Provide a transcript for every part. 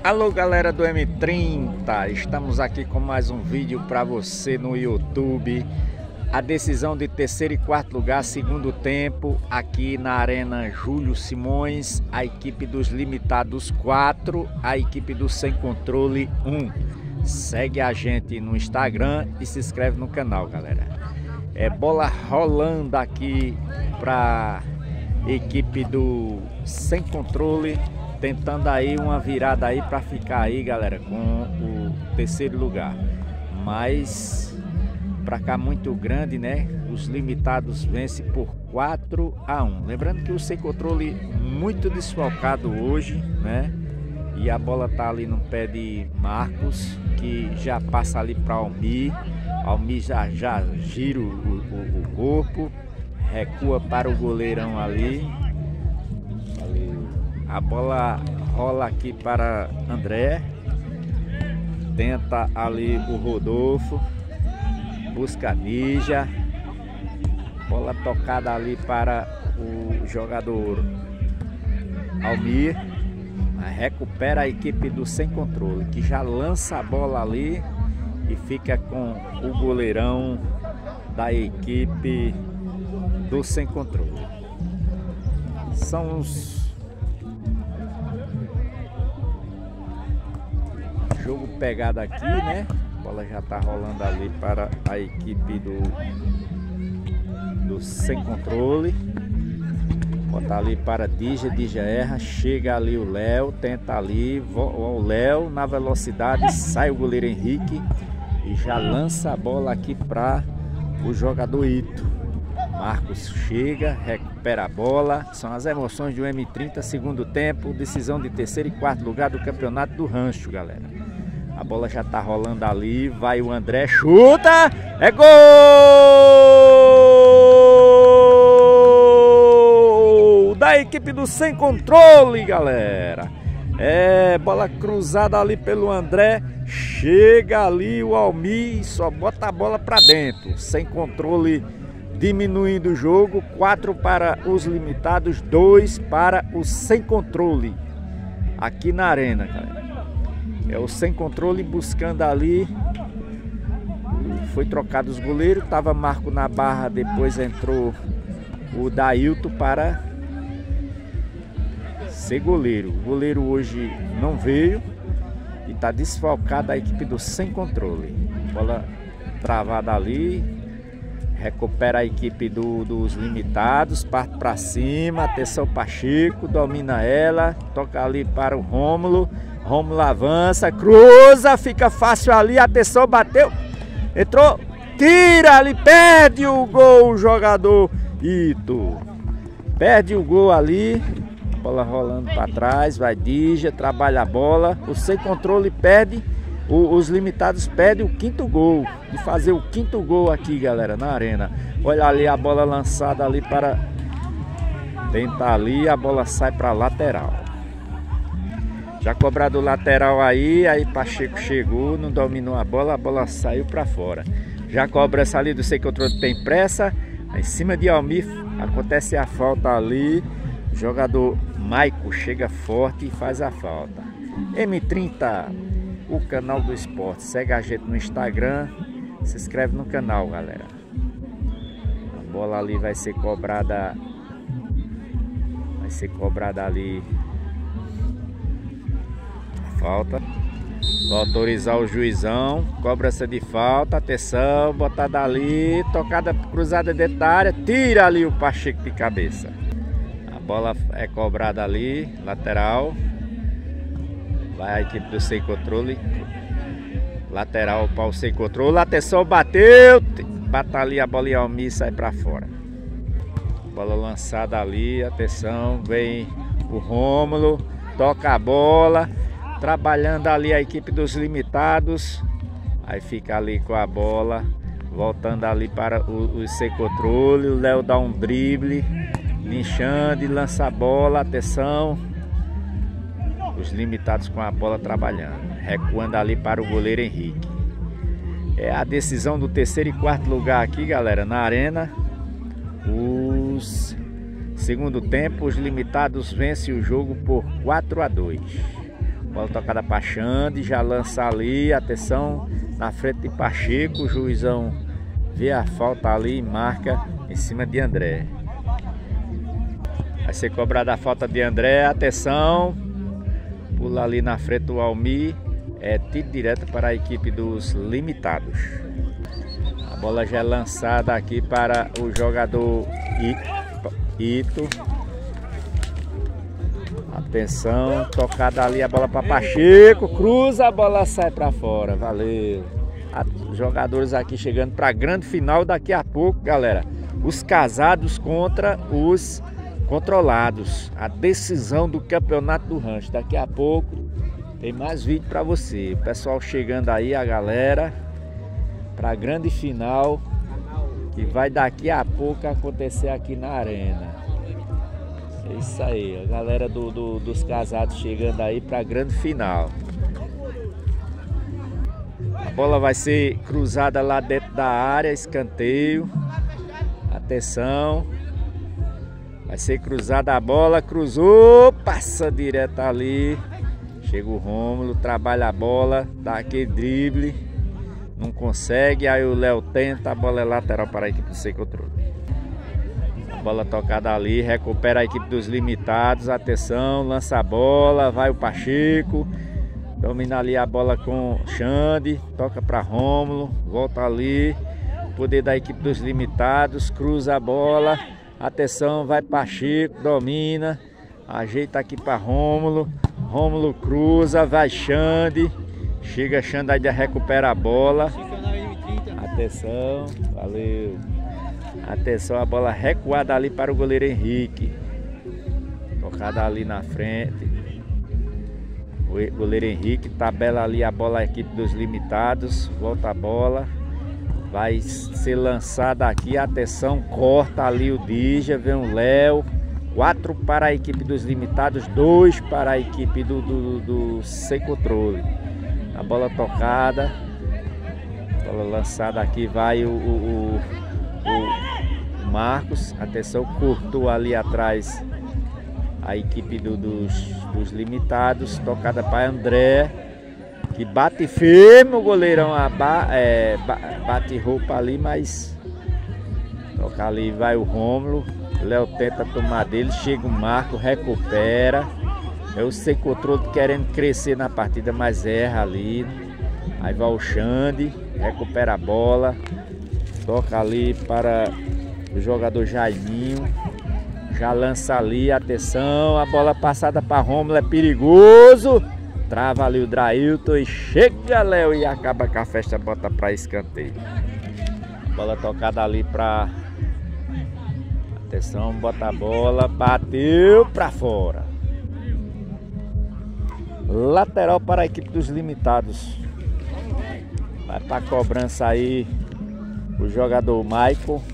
Alô galera do M30, estamos aqui com mais um vídeo para você no YouTube. A decisão de terceiro e quarto lugar, segundo tempo, aqui na Arena Júlio Simões. A equipe dos limitados 4, a equipe do Sem Controle 1. Segue a gente no Instagram e se inscreve no canal, galera. É bola rolando aqui para equipe do Sem Controle, tentando aí uma virada aí para ficar aí, galera, com o terceiro lugar. Mas para cá muito grande, né? Os limitados vencem por 4-1. Lembrando que o Sem Controle muito desfalcado hoje, né? E a bola tá ali no pé de Marcos, que já passa ali para Almir. Almir já gira o corpo, recua para o goleirão ali. A bola rola aqui para André. Tenta ali o Rodolfo. Busca Nígia. Bola tocada ali para o jogador Almir. Recupera a equipe do Sem Controle, que já lança a bola ali e fica com o goleirão da equipe do Sem Controle. São os jogo pegado aqui, né? A bola já tá rolando ali para a equipe do Sem Controle. Bota ali para Dígia, Dígia erra, chega ali o Léo, tenta ali, o Léo na velocidade, sai o goleiro Henrique e já lança a bola aqui para o jogador Ito. Marcos chega, recupera a bola. São as emoções do M30, segundo tempo, decisão de terceiro e quarto lugar do campeonato do Rancho, galera. A bola já tá rolando ali, vai o André, chuta, é gol da equipe do Sem Controle, galera. É, bola cruzada ali pelo André, chega ali o Almir e só bota a bola para dentro. Sem Controle diminuindo o jogo, 4 para os limitados, 2 para o Sem Controle aqui na arena, galera. É o Sem Controle buscando ali. Foi trocado os goleiros, tava Marco na barra, depois entrou o Dailton para ser goleiro. O goleiro hoje não veio e tá desfalcada a equipe do Sem Controle. Bola travada ali. Recupera a equipe dos limitados, parte para cima, atenção Pacheco, domina ela, toca ali para o Rômulo. Rômulo avança, cruza, fica fácil ali, atenção, bateu, entrou, tira ali, perde o gol o jogador Ito. Perde o gol ali, bola rolando para trás, vai Dígia, trabalha a bola, o Sem Controle perde. Os limitados pedem o quinto gol, de fazer o quinto gol aqui, galera, na arena. Olha ali a bola lançada ali para tentar ali, a bola sai para lateral. Já cobrado o lateral aí Pacheco chegou, não dominou a bola saiu para fora. Já cobra essa ali do Sem Controle, tem pressa, em cima de Almir acontece a falta ali. O jogador Maico chega forte e faz a falta. M30, o canal do esporte. Segue a gente no Instagram, se inscreve no canal, galera. A bola ali vai ser cobrada ali a falta. Vou autorizar o juizão, cobrança de falta, atenção, botada ali, tocada cruzada dentro da área, tira ali o Pacheco de cabeça. A bola é cobrada ali, lateral. Vai a equipe do Sem Controle. Lateral para o Sem Controle. Atenção, bateu. Bata ali a bola e Almir sai para fora. Bola lançada ali. Atenção, vem o Rômulo. Toca a bola. Trabalhando ali a equipe dos limitados. Aí fica ali com a bola. Voltando ali para o Sem Controle. O Léo dá um drible. Linchando e lança a bola. Atenção. Os limitados com a bola trabalhando, recuando ali para o goleiro Henrique. É a decisão do terceiro e quarto lugar aqui, galera, na arena. Os segundo tempo, os limitados vencem o jogo por 4-2. Bola tocada para Xande, já lança ali, atenção, na frente de Pacheco, o juizão vê a falta ali e marca em cima de André. Vai ser cobrada a falta de André, atenção, pula ali na frente do Almir, é tiro direto para a equipe dos limitados. A bola já é lançada aqui para o jogador Ito. Atenção, tocada ali a bola para Pacheco, cruza, a bola sai para fora, valeu. Os jogadores aqui chegando para a grande final daqui a pouco, galera. Os casados contra os controlados. A decisão do campeonato do rancho. Daqui a pouco tem mais vídeo para você. O pessoal chegando aí, a galera, para a grande final que vai daqui a pouco acontecer aqui na arena. É isso aí, a galera dos casados chegando aí para a grande final. A bola vai ser cruzada lá dentro da área, escanteio. Atenção. Vai ser cruzada a bola, cruzou, passa direto ali. Chega o Rômulo, trabalha a bola, dá aquele drible. Não consegue, aí o Léo tenta, a bola é lateral para a equipe do Sem Controle. Bola tocada ali, recupera a equipe dos limitados, atenção, lança a bola, vai o Pacheco, domina ali a bola com Xande, toca para Rômulo, volta ali, poder da equipe dos limitados, cruza a bola, atenção, vai Pacheco, domina, ajeita aqui para Rômulo, Rômulo cruza, vai Xande, chega Xande, ainda recupera a bola, atenção, valeu. Atenção, a bola recuada ali para o goleiro Henrique. Tocada ali na frente. O goleiro Henrique tabela ali a bola, a equipe dos limitados. Volta a bola. Vai ser lançada aqui. Atenção, corta ali o Dija. Vem o Léo. 4 para a equipe dos limitados. 2 para a equipe do Sem Controle. A bola tocada. Bola lançada aqui. Vai o Marcos, atenção, cortou ali atrás a equipe dos limitados, tocada para André, que bate firme, o goleirão bate roupa ali, mas toca ali, vai o Rômulo, Léo tenta tomar dele, chega o Marco, recupera, é o Sem Controle querendo crescer na partida, mas erra ali, aí vai o Xande, recupera a bola, toca ali para o jogador Jaiminho, já lança ali, atenção, a bola passada para Rômulo, é perigoso, trava ali o Drailton e chega Léo e acaba com a festa, bota para escanteio. Bola tocada ali para, atenção, bota a bola, bateu para fora. Lateral para a equipe dos limitados. Vai para a cobrança aí o jogador Michael.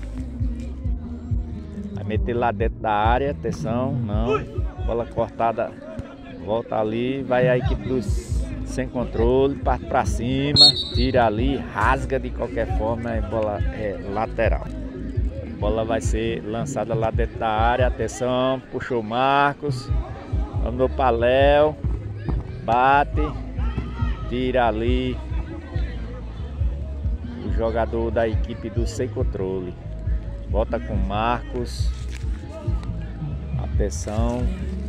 Vai meter lá dentro da área, atenção, não. Bola cortada, volta ali, vai a equipe dos Sem Controle, parte para cima, tira ali, rasga de qualquer forma, a bola é lateral. A bola vai ser lançada lá dentro da área, atenção, puxou Marcos, mandou para Léo, bate, tira ali o jogador da equipe do Sem Controle. Volta com Marcos. Atenção.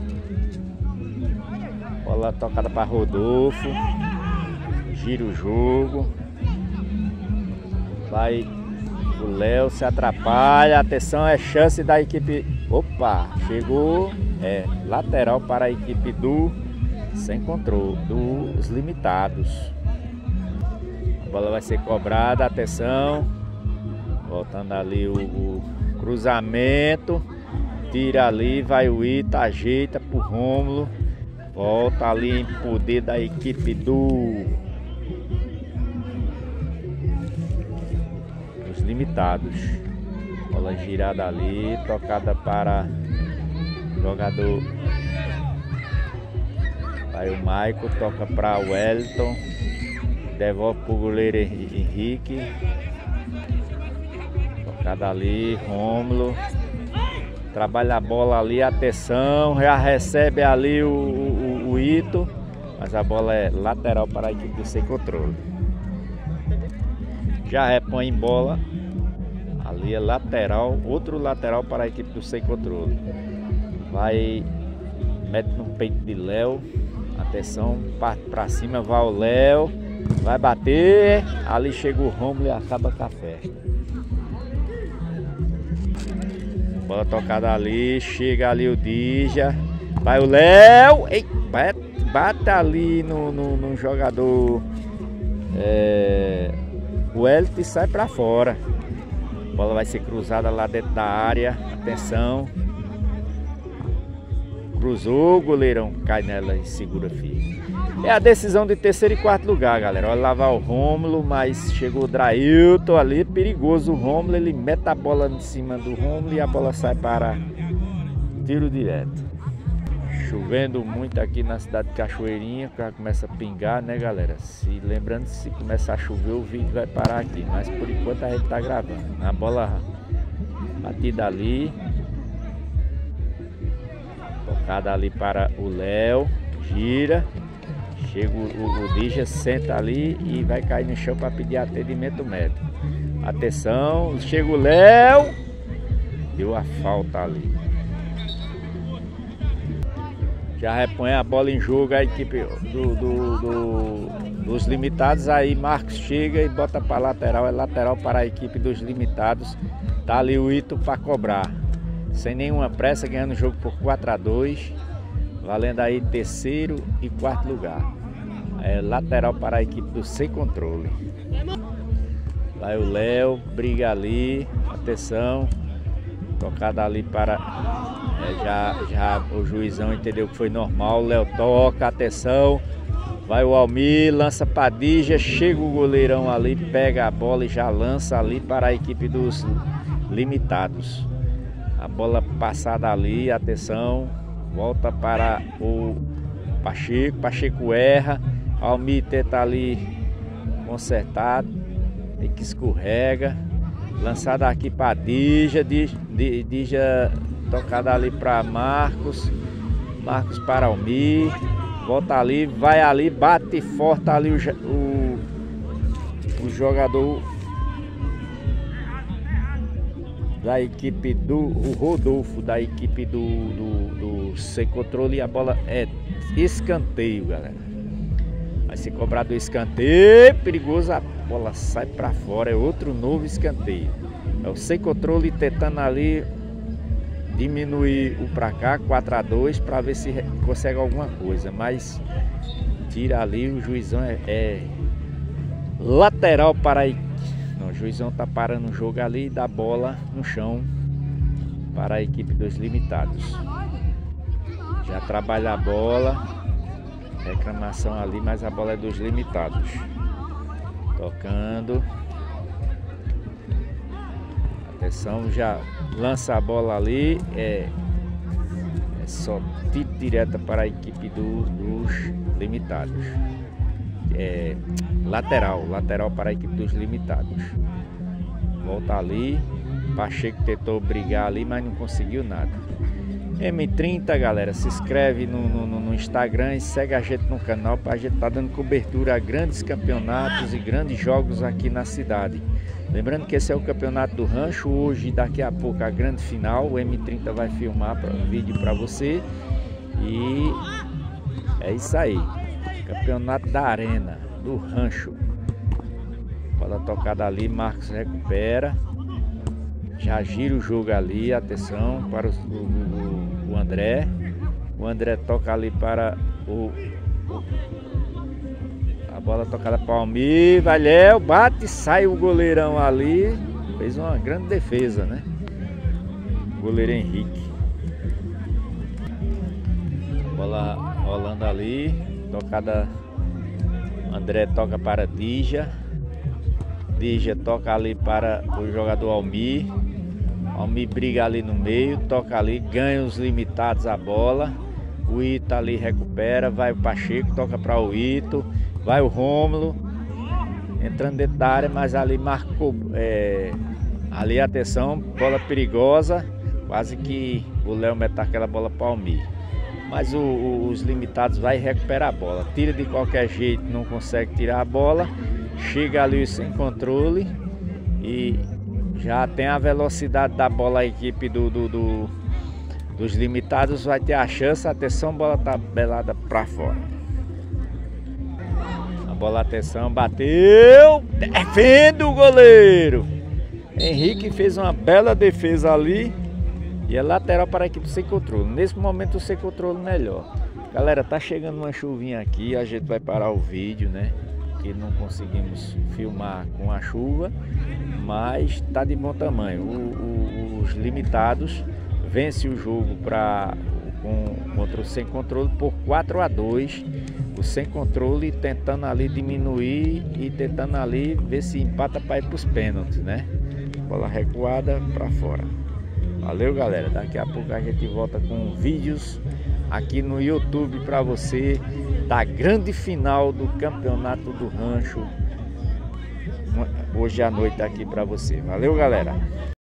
Bola tocada para Rodolfo. Gira o jogo. Vai o Léo, se atrapalha. Atenção, é chance da equipe. Opa, chegou. É lateral para a equipe do Sem Controle, dos limitados. A bola vai ser cobrada, atenção. Voltando ali o cruzamento. Tira ali, vai o Ita, ajeita pro Rômulo. Volta ali em poder da equipe dos limitados. Bola girada ali, tocada para o jogador. Vai o Michael, toca para o Wellington. Devolve pro goleiro Henrique. Tocada ali, Rômulo. Trabalha a bola ali, atenção. Já recebe ali o Ito. mas a bola é lateral para a equipe do Sem Controle. Já repõe em bola, ali é lateral, outro lateral para a equipe do Sem Controle. Vai, mete no peito de Léo, atenção, parte para cima, vai o Léo, vai bater, ali chega o Rômulo e acaba com a festa. Bola tocada ali, chega ali o Dija, vai o Léo, bate ali no jogador, o Elton, e sai para fora. A bola vai ser cruzada lá dentro da área, atenção. Cruzou, o goleirão cai nela e segura firme. É a decisão de terceiro e quarto lugar, galera. Olha lá vai o Rômulo, mas chegou o Drailton ali, perigoso o Rômulo. Ele mete a bola em cima do Rômulo e a bola sai para tiro direto. Chovendo muito aqui na cidade de Cachoeirinha, o carro começa a pingar, né, galera? Lembrando, se começar a chover, o vídeo vai parar aqui, mas por enquanto a gente tá gravando. A bola batida ali, tocada ali para o Léo, gira, chega o Dija, senta ali e vai cair no chão para pedir atendimento médico. Atenção, chega o Léo, deu a falta ali. Já repõe a bola em jogo a equipe dos limitados. Aí Marcos chega e bota para lateral. É lateral para a equipe dos limitados. Tá ali o Ito para cobrar. Sem nenhuma pressa, ganhando o jogo por 4-2. Valendo aí terceiro e quarto lugar. É lateral para a equipe do Sem Controle. Vai o Léo, briga ali. Atenção. Tocada ali para... Já o juizão entendeu que foi normal. O Léo toca, atenção. Vai o Almir, lança para Dija, chega o goleirão ali, pega a bola e já lança ali para a equipe dos limitados. A bola passada ali, atenção. Volta para o Pacheco, Pacheco erra. Almir tenta ali consertar, tem que escorrega. Lançada aqui para Dija, Dija tocada ali para Marcos, Marcos para Almir, volta ali, vai ali, bate forte ali o jogador da equipe do Rodolfo, da equipe do Sem Controle, e a bola é escanteio, galera. Vai ser cobrado o escanteio, perigoso, a bola sai para fora, é outro novo escanteio. É o Sem Controle tentando ali diminuir o pra cá, 4-2, para ver se consegue alguma coisa, mas tira ali, o juizão é lateral para aí. O juizão tá parando o jogo ali, dá bola no chão para a equipe dos limitados. Já trabalha a bola, reclamação ali, mas a bola é dos limitados. Tocando. Atenção, já lança a bola ali, é só tiro direta para a equipe dos limitados. Lateral para a equipe dos limitados. Volta ali, Pacheco tentou brigar ali, mas não conseguiu nada. M30, galera, se inscreve no Instagram e segue a gente no canal, para a gente estar dando cobertura a grandes campeonatos e grandes jogos aqui na cidade. Lembrando que esse é o campeonato do rancho. Hoje, daqui a pouco, a grande final. O M30 vai filmar um vídeo para você. E é isso aí. Campeonato da arena, do rancho. Bola tocada ali, Marcos recupera. Já gira o jogo ali, atenção para o André. O André toca ali para a bola tocada para o Almir, vai Léo, bate, sai o goleirão ali. Fez uma grande defesa, né? O goleiro Henrique. Bola rolando ali, tocada. André toca para Dija. Dija toca ali para o jogador Almir. Almir briga ali no meio, toca ali, ganha os limitados a bola. O Ito ali recupera, vai o Pacheco, toca para o Ito. Vai o Rômulo, entrando dentro da área, mas ali marcou, ali atenção, bola perigosa, quase que o Léo mete aquela bola para o Almir. mas os limitados vai recuperar a bola. Tira de qualquer jeito, não consegue tirar a bola, chega ali sem controle e já tem a velocidade da bola. A equipe dos limitados vai ter a chance. Atenção, a bola tá belada para fora. A bola, atenção, bateu, defende o goleiro. Henrique fez uma bela defesa ali. E é lateral para a equipe sem controle. Nesse momento, o sem controle melhor. Galera, tá chegando uma chuvinha aqui. A gente vai parar o vídeo, né? Porque não conseguimos filmar com a chuva. Mas tá de bom tamanho. Os limitados vencem o jogo contra o sem controle por 4-2. O sem controle tentando ali diminuir e tentando ali ver se empata para ir para os pênaltis, né? Bola recuada para fora. Valeu, galera, daqui a pouco a gente volta com vídeos aqui no YouTube para você da grande final do Campeonato do Rancho hoje à noite aqui para você. Valeu, galera.